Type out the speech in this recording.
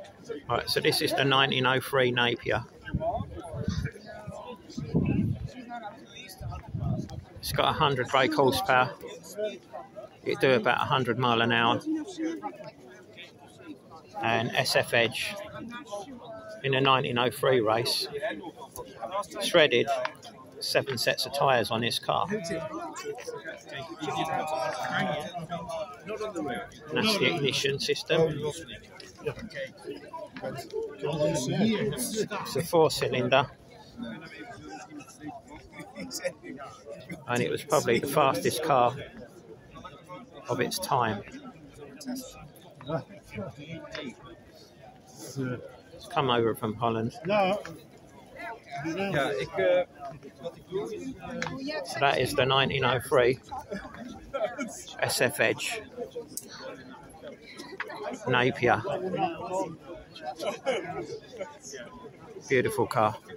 Right, so this is the 1903 Napier. It's got 100 brake horsepower. You do about 100 mile an hour. And S.F.Edge in the 1903 race. Threaded 7 sets of tyres on this car. And that's the ignition system. It's a 4-cylinder. And it was probably the fastest car of its time. It's come over from Holland. So that is the 1903 S.F.Edge Napier. Beautiful car.